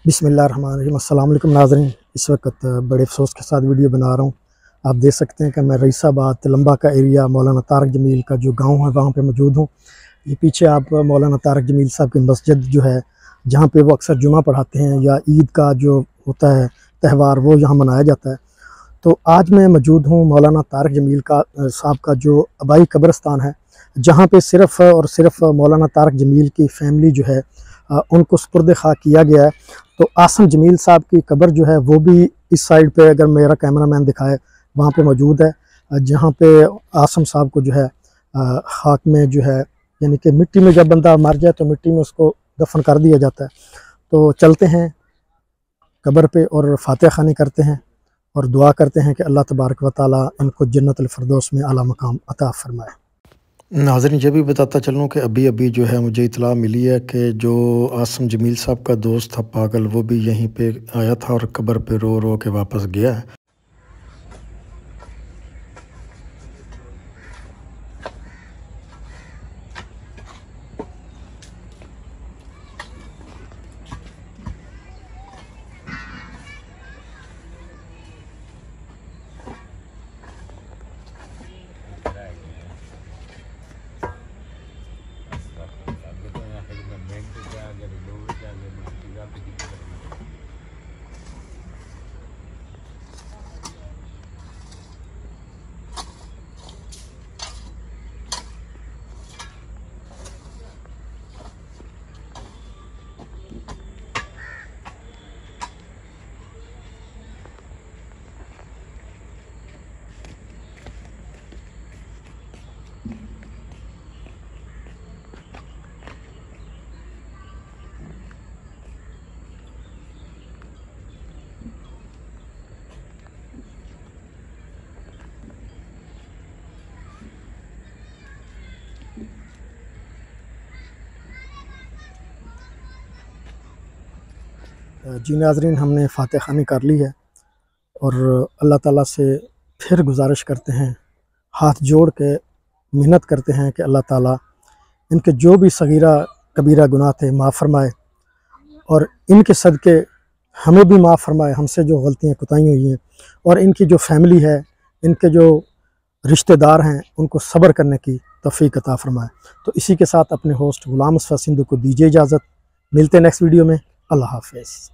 बिस्मिल्लाहिर्रहमानिर्रहीम। अस्सलाम वालेकुम नाज़रीन। इस वक्त बड़े अफसोस के साथ वीडियो बना रहा हूँ। आप देख सकते हैं कि मैं रईसाबाद तिलंबा का एरिया मौलाना तारक जमील का जो गांव है वहाँ पे मौजूद हूँ। ये पीछे आप मौलाना तारक जमील साहब की मस्जिद जो है, जहाँ पे वो अक्सर जुमा पढ़ाते हैं या ईद का जो होता है त्यौहार वो यहाँ मनाया जाता है। तो आज मैं मौजूद हूँ मौलाना तारक जमील का साहब का जो आबाई कब्रिस्तान है, जहाँ पे सिर्फ़ और सिर्फ मौलाना तारक जमील की फ़ैमिली जो है उनको सुपुर्द खाक किया गया है। तो आसम जमील साहब की कब्र जो है वो भी इस साइड पे, अगर मेरा कैमरामैन दिखाए, वहाँ पे मौजूद है, जहाँ पे आसम साहब को जो है खाक में जो है, यानी कि मिट्टी में जब बंदा मर जाए तो मिट्टी में उसको दफन कर दिया जाता है। तो चलते हैं कब्र पे और फातिहा खानी करते हैं और दुआ करते हैं कि अल्लाह तबारक व तआला इनको जन्नतुल फिरदौस में आला मकाम अता फरमाए। नाज़रीन, ये भी बताता चलूँ कि अभी जो है मुझे इत्तला मिली है कि जो आसम जमील साहब का दोस्त था पागल, वो भी यहीं पे आया था और कब्र पे रो रो के वापस गया है। जी नाज़रीन, हमने फातिहा खानी कर ली है और अल्लाह ताला से फिर गुजारिश करते हैं, हाथ जोड़ के मिन्नत करते हैं कि अल्लाह ताला इनके जो भी सगीरा कबीरा गुनाह थे माफ़ फरमाए और इनके सदक़े हमें भी माफ़ फरमाए, हमसे जो गलतियाँ कोताहियाँ हुई हैं, और इनकी जो फैमिली है, इनके जो रिश्तेदार हैं, उनको सब्र करने की तौफ़ीक अता फरमाए। तो इसी के साथ अपने होस्ट ग़ुलाम मुस्तफ़ा सिंधु को दीजिए इजाज़त। मिलते हैं नेक्स्ट वीडियो में। अल्लाह हाफ़िज़।